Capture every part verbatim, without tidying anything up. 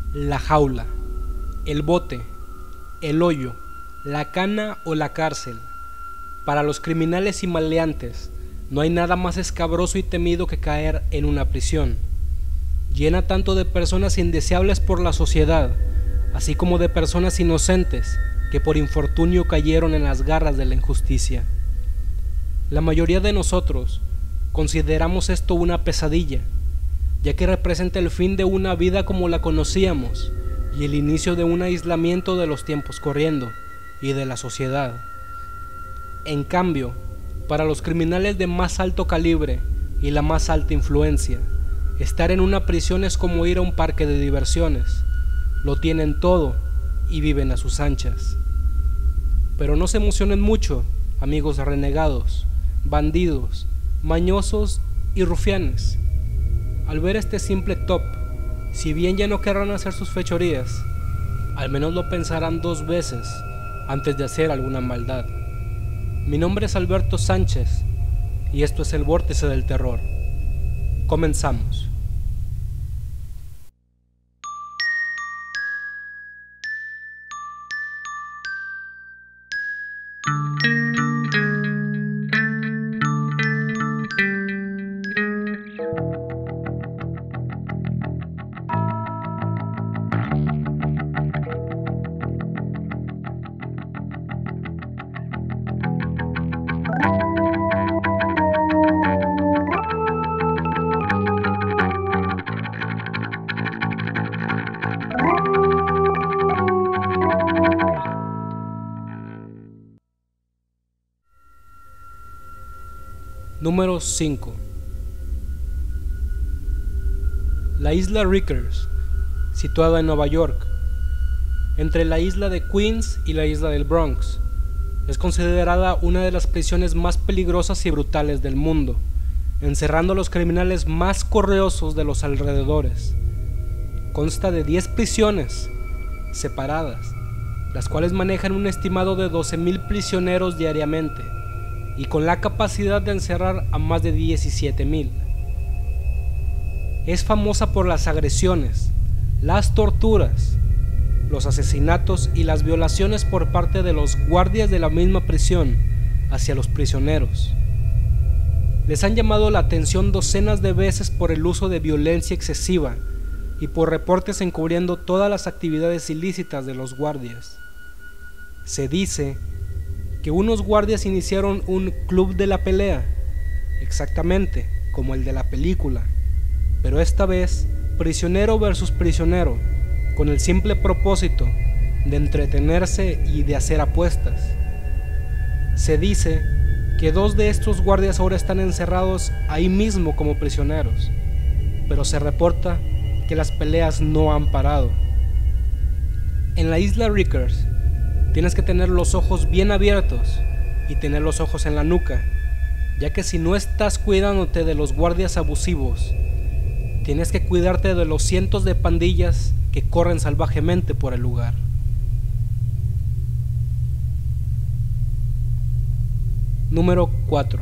La jaula, el bote, el hoyo, la cana o la cárcel. Para los criminales y maleantes, no hay nada más escabroso y temido que caer en una prisión. Llena tanto de personas indeseables por la sociedad, así como de personas inocentes que por infortunio cayeron en las garras de la injusticia. La mayoría de nosotros consideramos esto una pesadilla, ya que representa el fin de una vida como la conocíamos y el inicio de un aislamiento de los tiempos corriendo y de la sociedad. En cambio, para los criminales de más alto calibre y la más alta influencia, estar en una prisión es como ir a un parque de diversiones. Lo tienen todo y viven a sus anchas. Pero no se emocionen mucho, amigos renegados, bandidos, mañosos y rufianes. Al ver este simple top, si bien ya no querrán hacer sus fechorías, al menos lo pensarán dos veces antes de hacer alguna maldad. Mi nombre es Alberto Sánchez y esto es el Vórtice del Terror. Comenzamos. Número cinco. La isla Rikers, situada en Nueva York, entre la isla de Queens y la isla del Bronx, es considerada una de las prisiones más peligrosas y brutales del mundo, encerrando a los criminales más correosos de los alrededores. Consta de diez prisiones separadas, las cuales manejan un estimado de doce mil prisioneros diariamente, y con la capacidad de encerrar a más de diecisiete mil. Es famosa por las agresiones, las torturas, los asesinatos y las violaciones por parte de los guardias de la misma prisión hacia los prisioneros. Les han llamado la atención docenas de veces por el uso de violencia excesiva y por reportes encubriendo todas las actividades ilícitas de los guardias. Se dice que unos guardias iniciaron un club de la pelea, exactamente como el de la película, pero esta vez prisionero versus prisionero, con el simple propósito de entretenerse y de hacer apuestas. Se dice que dos de estos guardias ahora están encerrados ahí mismo como prisioneros, pero se reporta que las peleas no han parado. En la isla Rikers tienes que tener los ojos bien abiertos y tener los ojos en la nuca, ya que si no estás cuidándote de los guardias abusivos, tienes que cuidarte de los cientos de pandillas que corren salvajemente por el lugar. Número cuatro.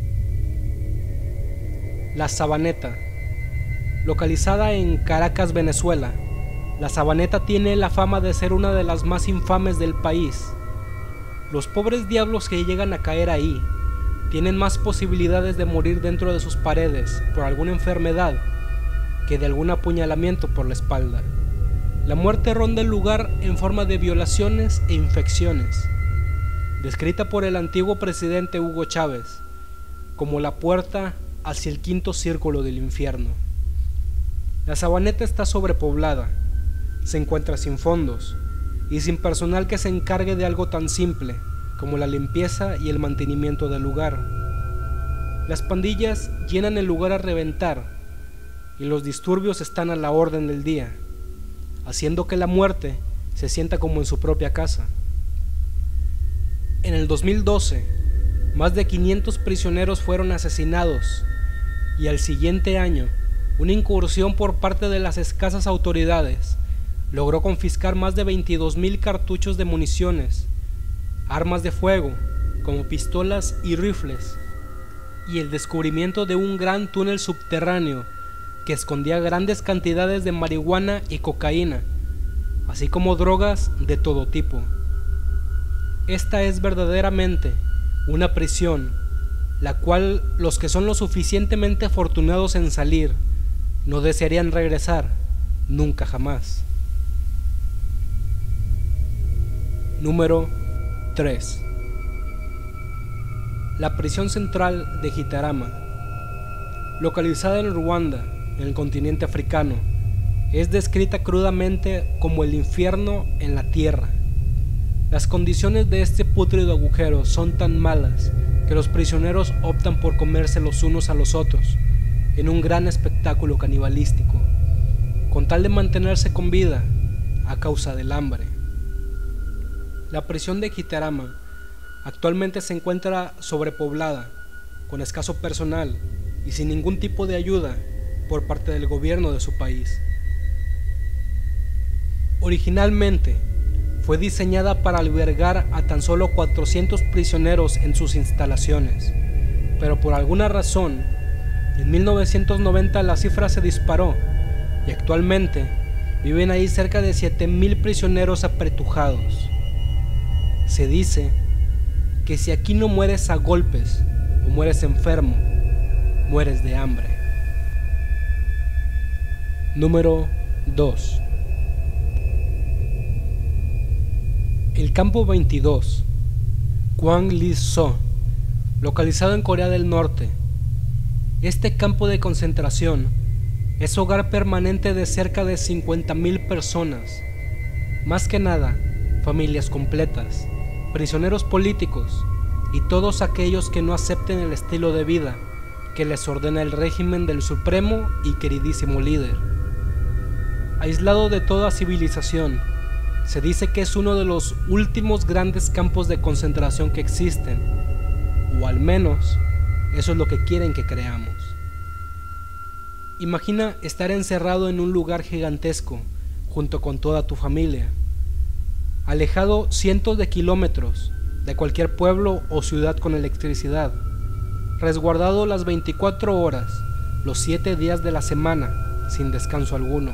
La Sabaneta. Localizada en Caracas, Venezuela, la Sabaneta tiene la fama de ser una de las más infames del país. Los pobres diablos que llegan a caer ahí tienen más posibilidades de morir dentro de sus paredes por alguna enfermedad que de algún apuñalamiento por la espalda. La muerte ronda el lugar en forma de violaciones e infecciones, descrita por el antiguo presidente Hugo Chávez como la puerta hacia el quinto círculo del infierno. La Sabaneta está sobrepoblada, se encuentra sin fondos y sin personal que se encargue de algo tan simple como la limpieza y el mantenimiento del lugar. Las pandillas llenan el lugar a reventar y los disturbios están a la orden del día, haciendo que la muerte se sienta como en su propia casa. En el dos mil doce, más de quinientos prisioneros fueron asesinados y al siguiente año, una incursión por parte de las escasas autoridades logró confiscar más de veintidós mil cartuchos de municiones, armas de fuego como pistolas y rifles, y el descubrimiento de un gran túnel subterráneo que escondía grandes cantidades de marihuana y cocaína así como drogas de todo tipo. Esta es verdaderamente una prisión, la cual los que son lo suficientemente afortunados en salir no desearían regresar nunca jamás. Número tres. La prisión central de Gitarama, localizada en Ruanda, en el continente africano, es descrita crudamente como el infierno en la tierra. Las condiciones de este pútrido agujero son tan malas que los prisioneros optan por comerse los unos a los otros en un gran espectáculo canibalístico, con tal de mantenerse con vida a causa del hambre. La prisión de Gitarama actualmente se encuentra sobrepoblada, con escaso personal y sin ningún tipo de ayuda por parte del gobierno de su país. Originalmente fue diseñada para albergar a tan solo cuatrocientos prisioneros en sus instalaciones, pero por alguna razón, en mil novecientos noventa la cifra se disparó y actualmente viven ahí cerca de siete mil prisioneros apretujados. Se dice que si aquí no mueres a golpes o mueres enfermo, mueres de hambre. Número dos. El campo veintidós, Kwang-Lis-So, localizado en Corea del Norte. Este campo de concentración es hogar permanente de cerca de cincuenta mil personas, más que nada familias completas, prisioneros políticos y todos aquellos que no acepten el estilo de vida que les ordena el régimen del supremo y queridísimo líder. Aislado de toda civilización, se dice que es uno de los últimos grandes campos de concentración que existen, o al menos eso es lo que quieren que creamos. Imagina estar encerrado en un lugar gigantesco junto con toda tu familia, alejado cientos de kilómetros de cualquier pueblo o ciudad con electricidad, resguardado las veinticuatro horas, los siete días de la semana, sin descanso alguno.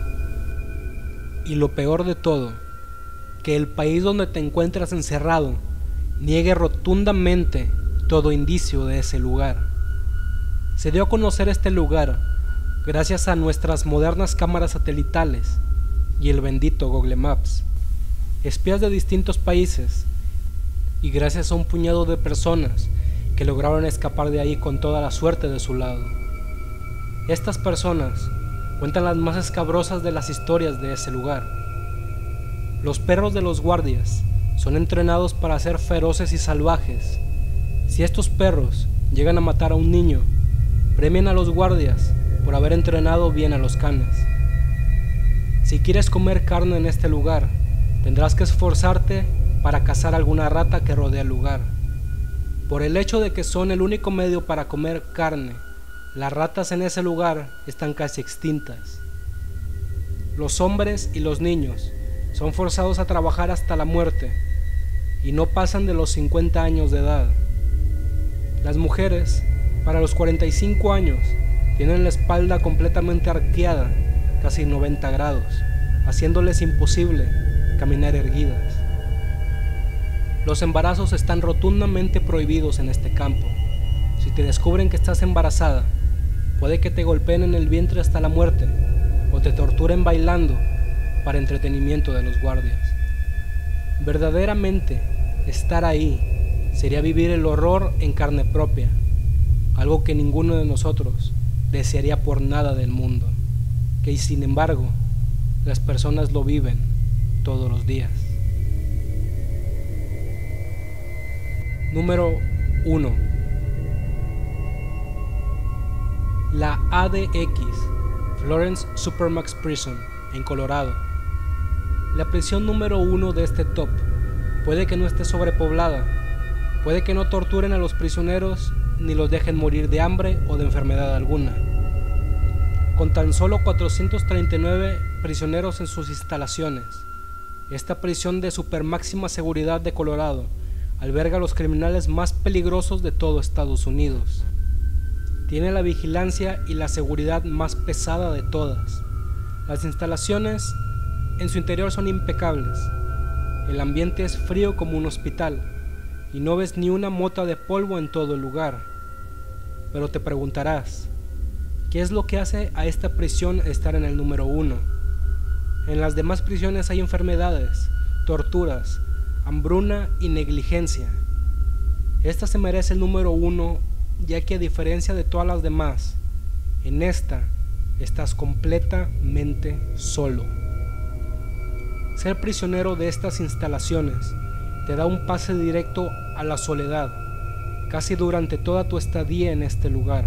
Y lo peor de todo, que el país donde te encuentras encerrado niegue rotundamente todo indicio de ese lugar. Se dio a conocer este lugar gracias a nuestras modernas cámaras satelitales y el bendito Google Maps, espías de distintos países, y gracias a un puñado de personas que lograron escapar de ahí con toda la suerte de su lado. Estas personas cuentan las más escabrosas de las historias de ese lugar. Los perros de los guardias son entrenados para ser feroces y salvajes. Si estos perros llegan a matar a un niño, premian a los guardias por haber entrenado bien a los canes. Si quieres comer carne en este lugar, tendrás que esforzarte para cazar alguna rata que rodea el lugar. Por el hecho de que son el único medio para comer carne, las ratas en ese lugar están casi extintas. Los hombres y los niños son forzados a trabajar hasta la muerte y no pasan de los cincuenta años de edad. Las mujeres, para los cuarenta y cinco años, tienen la espalda completamente arqueada, casi noventa grados, haciéndoles imposible caminar erguidas. Los embarazos están rotundamente prohibidos en este campo. Si te descubren que estás embarazada, puede que te golpeen en el vientre hasta la muerte o te torturen bailando para entretenimiento de los guardias. Verdaderamente, estar ahí sería vivir el horror en carne propia, algo que ninguno de nosotros desearía por nada del mundo, que sin embargo las personas lo viven todos los días. Número uno. La A D X, Florence Supermax Prison, en Colorado. La prisión número uno de este top puede que no esté sobrepoblada, puede que no torturen a los prisioneros ni los dejen morir de hambre o de enfermedad alguna. Con tan solo cuatrocientos treinta y nueve prisioneros en sus instalaciones, esta prisión de super máxima seguridad de Colorado alberga a los criminales más peligrosos de todo Estados Unidos. Tiene la vigilancia y la seguridad más pesada de todas. Las instalaciones en su interior son impecables. El ambiente es frío como un hospital y no ves ni una mota de polvo en todo el lugar. Pero te preguntarás, ¿qué es lo que hace a esta prisión estar en el número uno? En las demás prisiones hay enfermedades, torturas, hambruna y negligencia. Esta se merece el número uno, ya que a diferencia de todas las demás, en esta estás completamente solo. Ser prisionero de estas instalaciones te da un pase directo a la soledad, casi durante toda tu estadía en este lugar.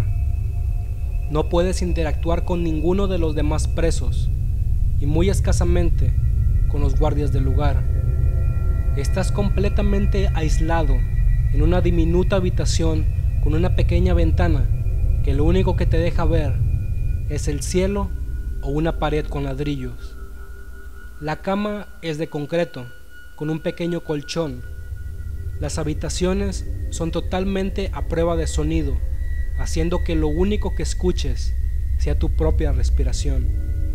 No puedes interactuar con ninguno de los demás presos y muy escasamente con los guardias del lugar. Estás completamente aislado en una diminuta habitación con una pequeña ventana que lo único que te deja ver es el cielo o una pared con ladrillos. La cama es de concreto, con un pequeño colchón. Las habitaciones son totalmente a prueba de sonido, haciendo que lo único que escuches sea tu propia respiración.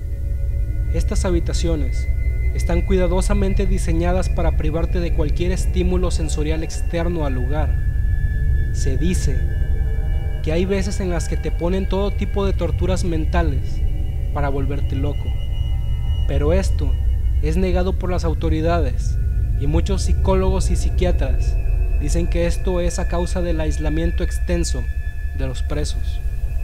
Estas habitaciones están cuidadosamente diseñadas para privarte de cualquier estímulo sensorial externo al lugar. Se dice que hay veces en las que te ponen todo tipo de torturas mentales para volverte loco, pero esto es negado por las autoridades y muchos psicólogos y psiquiatras dicen que esto es a causa del aislamiento extenso de los presos.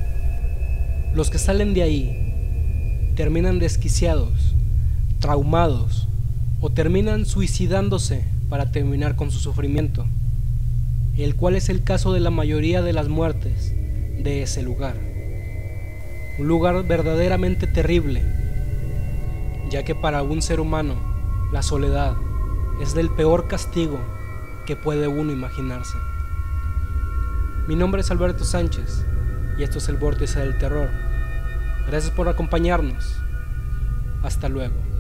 Los que salen de ahí terminan desquiciados, traumados o terminan suicidándose para terminar con su sufrimiento, el cual es el caso de la mayoría de las muertes de ese lugar. Un lugar verdaderamente terrible, ya que para un ser humano la soledad es el peor castigo que puede uno imaginarse. Mi nombre es Alberto Sánchez y esto es el Vórtice del Terror. Gracias por acompañarnos. Hasta luego.